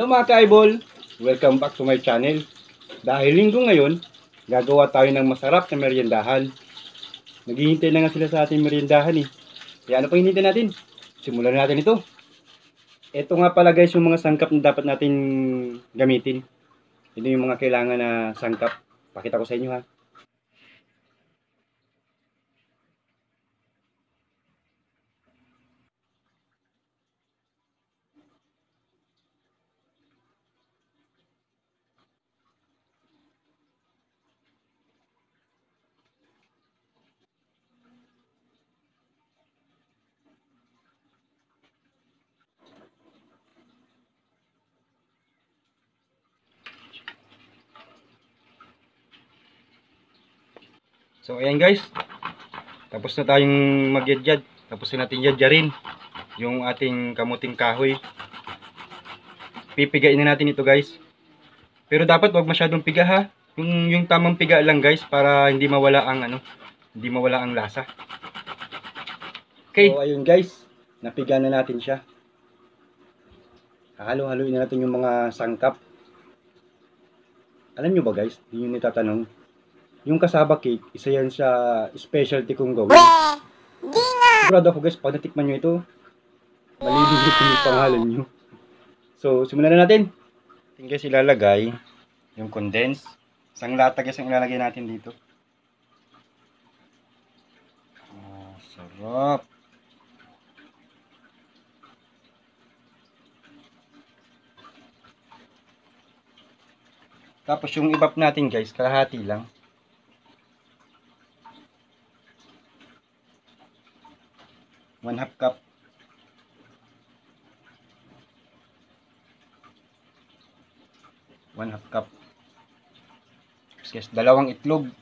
Hello mga ka-eyeball! Welcome back to my channel. Dahil linggo ngayon, gagawa tayo ng masarap na meriendahan. Naghihintay na nga sila sa ating meriendahan eh. Kaya ano pang hinihintay natin? Simulan na natin ito. Ito nga pala guys yung mga sangkap na dapat natin gamitin. Ito yung mga kailangan na sangkap. Pakita ko sa inyo ha. So ayan guys, tapos na tayong magyadyad. Tapos na natin yadyarin yung ating kamuting kahoy. Pipigain na natin ito guys. Pero dapat wag masyadong piga ha. Yung tamang piga lang guys para hindi mawala ang hindi mawala ang lasa. Okay. So ayun guys, napiga na natin siya. Halo-haloin na natin yung mga sangkap. Alam nyo ba guys, yun yung nitatanong. Yung kasaba cake, isa yan sa specialty kong gawin. Sigurado ako guys, pag natikman nyo ito, malilihit yung pangalan nyo. So, simulan na natin. Ating guys ilalagay yung condense. Isang lata guys ang ilalagay natin dito. Oh, sarap. Tapos yung ibap natin guys, kalahati lang. One half cup. One half cup. Tapos guys, dalawang itlog.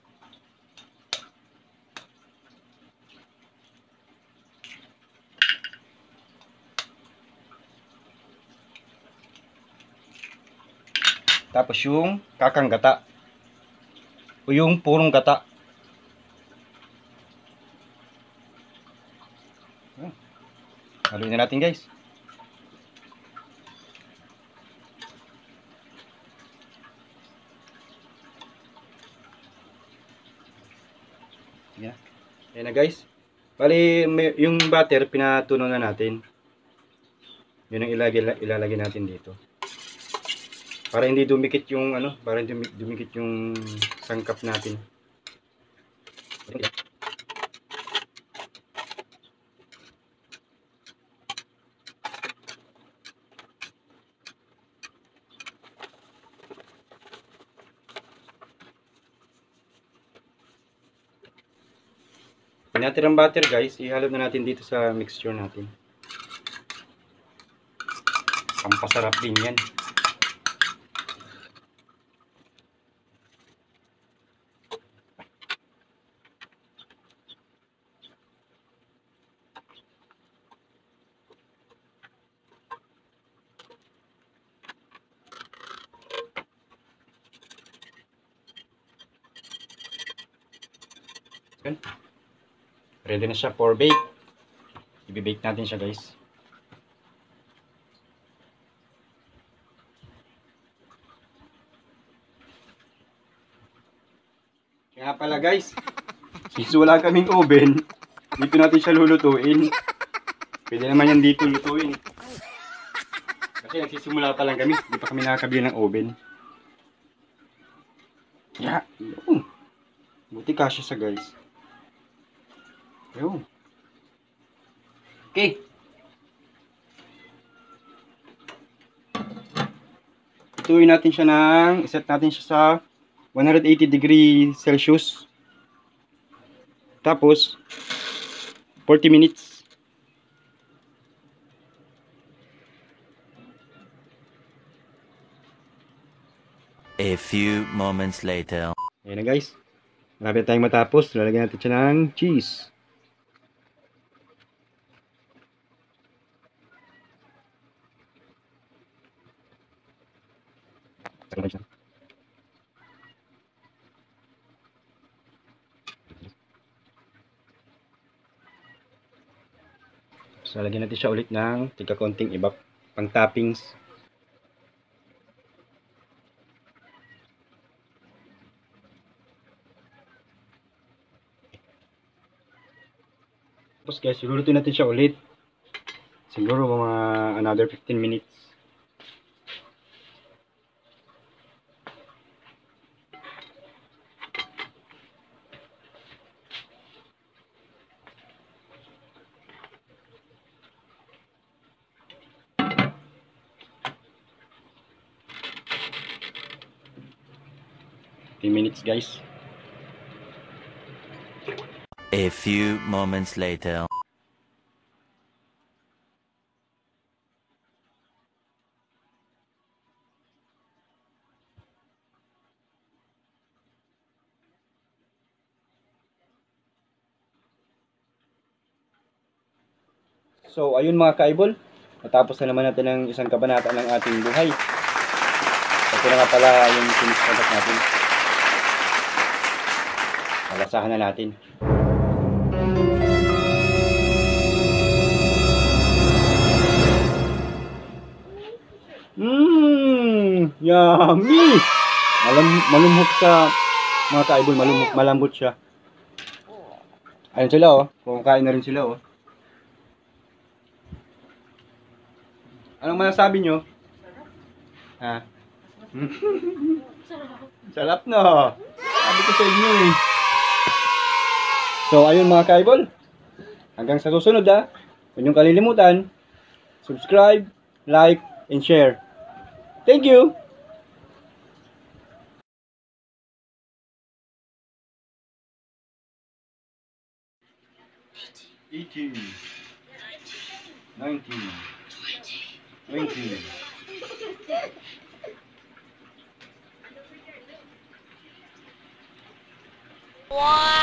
Tapos yung kakang gata. O yung purong gata. Haluin na natin guys. Ayan na guys. Bali yung butter pinatunaw na natin. Yun ang ilalagay natin dito. Para hindi dumikit yung para hindi dumikit yung sangkap natin. Pinatirang butter guys, ihalo na natin dito sa mixture natin. Pampasarap din yan. Ready na siya for bake. I-bake natin siya guys. Kaya pala guys, since wala kaming oven, dito natin siya lulutuin. Pwede naman yan dito lutuin. Kasi nagsisimula pa lang kami, hindi pa kami nakakabili ng oven. Yeah. Buti kasya sa guys. Ayun. Okay. Ituin natin siya iset natin siya sa 180 degree Celsius. Tapos 40 minutes. A few moments later. Ayan na guys. Malapit tayong matapos. Lalagyan natin siya ng cheese. So, lagyan natin siya ulit ng tika konting ibap pang toppings. Tapos guys, lulutuin natin siya ulit. Siguro mga another 15 minutes. Minutes guys. A few moments later. So ayun mga kaibol, natapos na naman natin ang isang kabanata ng ating buhay. Ito na nga pala yung finish product natin. Malasahan na natin. Yummy! Malumhok sa mga kaibol, malambot siya. Ayun sila oh, kumakain na rin sila oh. Anong masasabi nyo? Ha? Sarap no? Sabi ko sa inyo eh. So ayun mga kaibol, hanggang sa susunod ha. Huwag niyong kalilimutan, subscribe, like, and share. Thank you! 18, 19, 20. Wow!